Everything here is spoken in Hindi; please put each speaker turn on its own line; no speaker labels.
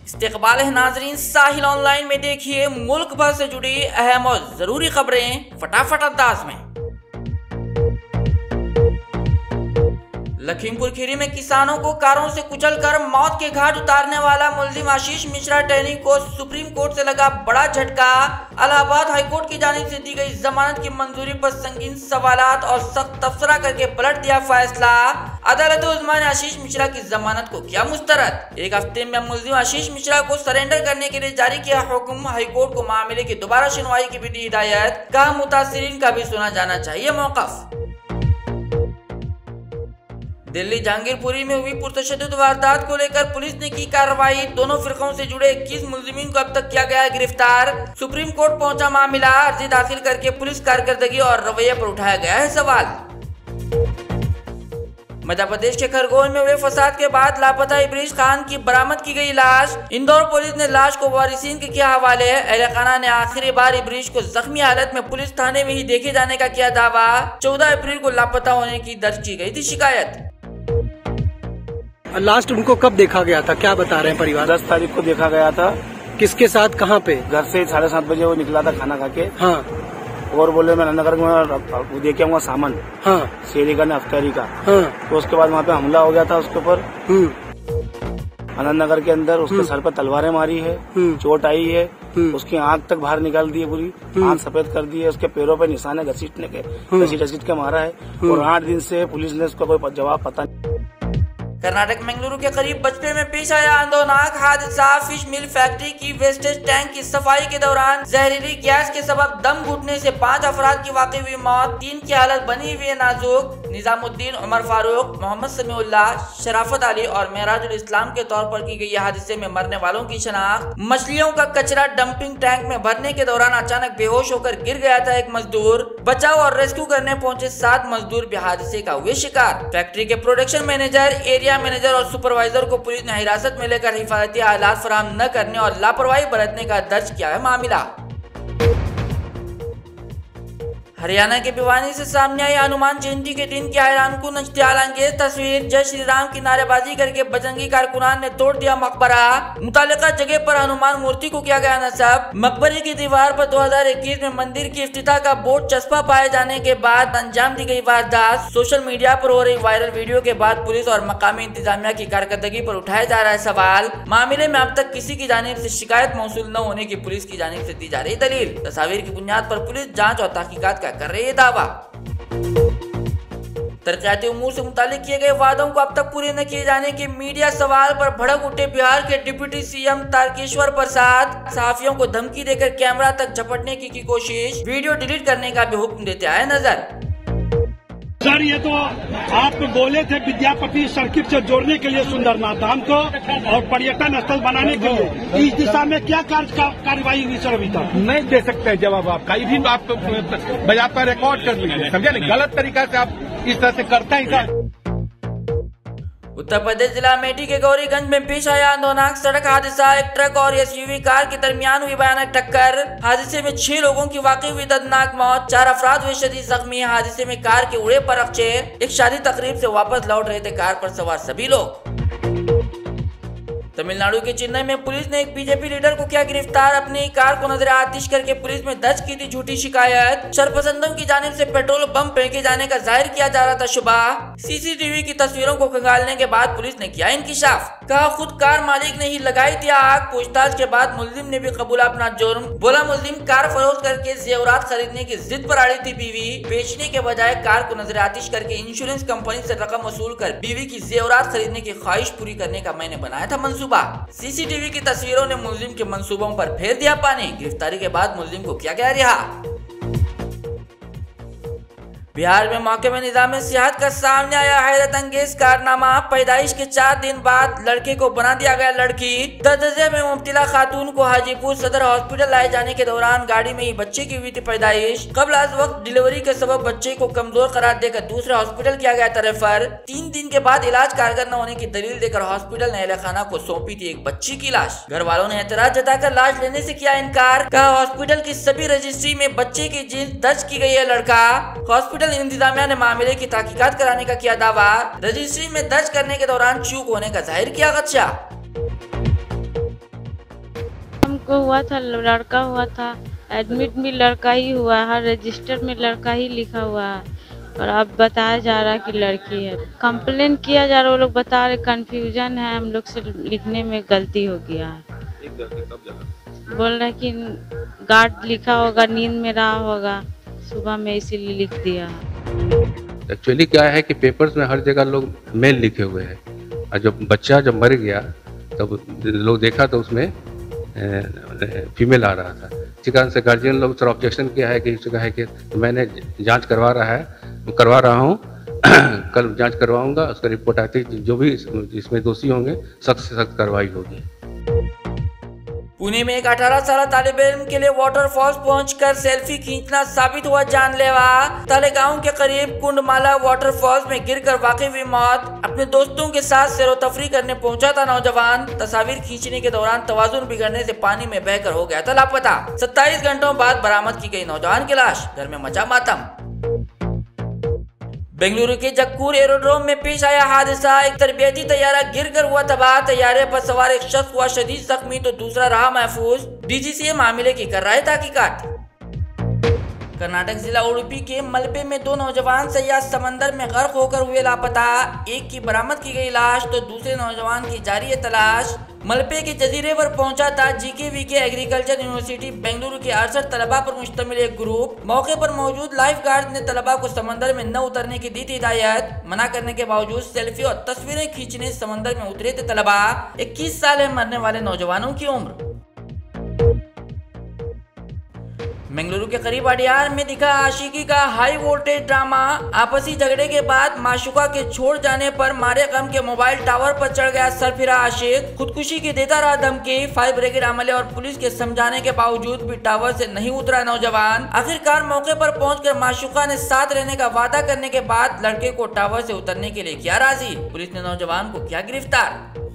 इस्तेक़बाल है नाजरीन, साहिल ऑनलाइन में देखिए मुल्क भर से जुड़ी अहम और जरूरी खबरें फटाफट अंदाज में। लखीमपुर खीरी में किसानों को कारों से कुचलकर मौत के घाट उतारने वाला मुलजिम आशीष मिश्रा टहनी को सुप्रीम कोर्ट से लगा बड़ा झटका। इलाहाबाद हाईकोर्ट की जानिब से दी गई जमानत की मंजूरी पर संगीन सवालात और सख्त तबसरा करके पलट दिया फैसला। अदालत उज़्मा ने आशीष मिश्रा की जमानत को किया मुस्तरद। एक हफ्ते में मुलजिम आशीष मिश्रा को सरेंडर करने के लिए जारी किया हुक्म। हाईकोर्ट को मामले की दोबारा सुनवाई की भी दी हिदायत। कहा मुतासिरीन का भी सुना जाना चाहिए मौक़िफ़। दिल्ली जहांगीरपुरी में हुई पुरतशद्दुद वारदात को लेकर पुलिस ने की कार्रवाई। दोनों फिरकों से जुड़े 21 मुलजिमीन को अब तक किया गया है गिरफ्तार। सुप्रीम कोर्ट पहुंचा मामला। अर्जी दाखिल करके पुलिस कारकर्दगी और रवैये पर उठाया गया है सवाल। मध्य प्रदेश के खरगोन में हुए फसाद के बाद लापता इब्रीश खान की बरामद की गई लाश। इंदौर पुलिस ने लाश को वारिसीन के किया हवाले। अहले खाना ने आखिरी बार इब्रीश को जख्मी हालत में पुलिस थाने में ही देखे जाने का किया दावा। 14 अप्रैल को लापता होने की दर्ज की गई थी शिकायत।
लास्ट उनको कब देखा गया था, क्या बता रहे हैं परिवार?
10 तारीख को देखा गया था।
किसके साथ, कहाँ पे?
घर से 7:30 बजे वो निकला था खाना खा के।
हाँ।
और बोले मैं नगर में देखे आऊंगा सामान। हाँ। शेरी का अफ्तारी का। हाँ। तो उसके बाद वहाँ पे हमला हो गया था उसके ऊपर। आनंद नगर के अंदर उसके सर पर तलवारें मारी है, चोट आई है। उसकी आंख तक बाहर निकाल दी है, पूरी आंख सफेद कर दी है। उसके पैरों पे निशान है घसीट के मारा है। और 8 दिन से पुलिस ने उसका कोई जवाब पता नहीं।
कर्नाटक मंगलुरु के करीब बचपे में पेश आया अंदोनाक हादसा। फिश मिल फैक्ट्री की वेस्टेज टैंक की सफाई के दौरान जहरीली गैस के सबब दम घुटने से 5 अफराद की वाकई हुई मौत। 3 की हालत बनी हुई है नाजुक। निजामुद्दीन, उमर फारूक, मोहम्मद समीउल्लाह, शराफत अली और मेराजुल इस्लाम के तौर पर की गई हादसे में मरने वालों की शनाख्त। मछलियों का कचरा डंपिंग टैंक में भरने के दौरान अचानक बेहोश होकर गिर गया था एक मजदूर। बचाव और रेस्क्यू करने पहुंचे 7 मजदूर भी हादसे का हुए शिकार। फैक्ट्री के प्रोडक्शन मैनेजर, एरिया मैनेजर और सुपरवाइजर को पुलिस ने हिरासत में लेकर हिफाजती हालात फराहम न करने और लापरवाही बरतने का दर्ज किया है मामला। हरियाणा के भिवानी से सामने आई हनुमान जयंती के दिन की हैरानकुन इश्तियालंगेज तस्वीर। जय श्री राम की नारेबाजी करके बजरंगी कारकुनान ने तोड़ दिया मकबरा। मुतालिका जगह पर हनुमान मूर्ति को किया गया नस्ब। मकबरे की दीवार पर 2021 में मंदिर की इफ्तिताह का बोर्ड चस्पा पाए जाने के बाद अंजाम दी गई वारदात। सोशल मीडिया पर हो रही वायरल वीडियो के बाद पुलिस और मकामी इंतजामिया की कारकर्दगी पर उठाया जा रहा है सवाल। मामले में अब तक किसी की जानिब से शिकायत मौसूल न होने की पुलिस की जानिब से दी जा रही दलील। तस्वीर की बुनियाद पर पुलिस जाँच और तहकीकात कर रही है दावा। तरक्याती उमूर से मुतालिक किए गए वादों को अब तक पूरे न किए जाने के मीडिया सवाल पर भड़क उठे बिहार के डिप्टी सीएम तारकेश्वर प्रसाद। सहाफियों को धमकी देकर कैमरा तक झपटने की कोशिश, वीडियो डिलीट करने का भी हुक्म देते आए नजर।
सर, ये तो आप बोले थे विद्यापति सर्किट से जोड़ने के लिए सुंदरनाथ धाम को और पर्यटन स्थल बनाने के लिए, इस दिशा में क्या कार्रवाई हुई सर? अभी तक
नहीं दे सकते जवाब आप। कहीं भी आप बजाता रिकॉर्ड कर लीजिए, समझे ना? गलत तरीका से आप इस तरह से करते हैं सर।
उत्तर प्रदेश जिला अमेठी के गौरीगंज में पेश आया अंदोनाक सड़क हादसा। एक ट्रक और एसयूवी कार के दरमियान हुई भयानक टक्कर। हादसे में 6 लोगों की वाकई हुई दर्दनाक मौत। 4 अफराद हुए शदीद जख्मी। हादसे में कार के उड़े पर अफचे। एक शादी तकरीब से वापस लौट रहे थे कार पर सवार सभी लोग। तमिलनाडु के चेन्नई में पुलिस ने एक बीजेपी लीडर को किया गिरफ्तार। अपनी कार को नजर आतिश करके पुलिस में दर्ज की थी झूठी शिकायत। शरपसंदों की जानिब से पेट्रोल बम फेंके जाने का जाहिर किया जा रहा था शुबा। सीसीटीवी की तस्वीरों को खंगालने के बाद पुलिस ने किया इंकिशाफ। कहा खुद कार मालिक ने ही लगाई थी आग। पूछताछ के बाद मुलजिम ने भी कबूला अपना जुर्म। बोला मुलजिम कार फरोख्त करके जेवरात खरीदने की जिद पर अड़ी थी बीवी। बेचने के बजाय कार को नजर आतिश करके इंश्योरेंस कंपनी से रकम वसूल कर बीवी की जेवरात खरीदने की ख्वाहिश पूरी करने का मैंने बनाया था मंसूबा। सीसीटीवी की तस्वीरों ने मुलजिम के मंसूबों पर फेर दिया पानी। गिरफ्तारी के बाद मुलजिम को किया गया रिहा। बिहार में मौके में निजाम सियाहत का सामने आया हैरत अंगेज कारनामा। पैदाइश के 4 दिन बाद लड़के को बना दिया गया लड़की। दर्द में मुब्तला खातून को हाजीपुर सदर हॉस्पिटल लाए जाने के दौरान गाड़ी में ही बच्चे की हुई थी पैदाइश। कबल आज वक्त डिलीवरी के सबब बच्चे को कमजोर करार देकर दूसरे हॉस्पिटल किया गया था रेफर। 3 दिन के बाद इलाज कारगर न होने की दलील देकर हॉस्पिटल ने अहलखाना को सौंपी थी एक बच्ची की लाश। घर वालों ने एतराज जताकर लाश लेने से किया इनकार। कहा हॉस्पिटल की सभी रजिस्ट्री में बच्चे की जिन्स दर्ज की गई है लड़का। हॉस्पिटल इंतजामिया ने मामले की तहकीकात कराने का किया दावा। रजिस्ट्री में दर्ज करने के दौरान चूक होने का जाहिर किया खदशा।
को हुआ था, लड़का हुआ था, एडमिट भी लड़का ही हुआ है, हर रजिस्टर में लड़का ही लिखा हुआ है, और अब बताया जा रहा है कि लड़की है। कंप्लेन किया जा रहा है, वो लोग बता रहे कंफ्यूजन है, हम लोग से लिखने में गलती हो गया है। बोल रहे कि गार्ड लिखा होगा, नींद में रहा होगा, सुबह में इसीलिए लिख दिया।
एक्चुअली क्या है कि पेपर्स में हर जगह लोग मेल लिखे हुए हैं, और जब बच्चा मर गया तब लोग देखा तो उसमें फीमेल आ रहा था। इसी कारण से गार्जियन लोग थोड़ा ऑब्जेक्शन किया है कि इस जगह है कि मैंने जांच करवा रहा हूँ कल जांच करवाऊंगा, उसका रिपोर्ट आती जो भी इसमें दोषी होंगे सख्त से सख्त कार्रवाई होगी।
पुणे में एक 18 साल तालिब इल्म के लिए वाटरफॉल्स पहुंचकर सेल्फी खींचना साबित हुआ जानलेवा। तालेगांव के करीब कुंडमाला वाटरफॉल्स में गिरकर वाकई हुई मौत। अपने दोस्तों के साथ सैरो तफरी करने पहुंचा था नौजवान, तस्वीर खींचने के दौरान तवाजुन बिगड़ने से पानी में बहकर हो गया था लापता। 27 घंटों बाद बरामद की गई नौजवान की लाश, घर में मचा मातम। बेंगलुरु के जक्कूर एरोड्रोम में पेश आया हादसा, एक तरबियती तैयारा गिरकर हुआ तबाह। तैयारे पर सवार एक शख्स हुआ शदीद जख्मी तो दूसरा रहा महफूज। डीजीसीए मामले की कर रहा है तहकीकात। कर्नाटक जिला उडुपी के मलबे में 2 नौजवान सयाह समंदर में गर्क होकर हुए लापता। एक की बरामद की गई लाश तो दूसरे नौजवान की जारी है तलाश। मलबे के जजीरे पर पहुंचा था जीकेवीके एग्रीकल्चर यूनिवर्सिटी बेंगलुरु के 68 तलबा पर मुश्तमिल एक ग्रुप। मौके पर मौजूद लाइफ गार्ड ने तलबा को समंदर में न उतरने की दी थी हिदायत। मना करने के बावजूद सेल्फी और तस्वीरें खींचने समंदर में उतरे थे तलबा। 21 साल है मरने वाले नौजवानों की उम्र। बेंगलुरु के करीब अडियार में दिखा आशिकी का हाई वोल्टेज ड्रामा। आपसी झगड़े के बाद माशुका के छोड़ जाने पर मारे गम के मोबाइल टावर पर चढ़ गया सरफिरा आशिक। खुदकुशी की देता रहा धमकी। फायर ब्रिगेड अमले और पुलिस के समझाने के बावजूद भी टावर से नहीं उतरा नौजवान। आखिरकार मौके पर पहुंचकर माशुका ने साथ रहने का वादा करने के बाद लड़के को टावर से उतरने के लिए किया राजी। पुलिस ने नौजवान को किया गिरफ्तार।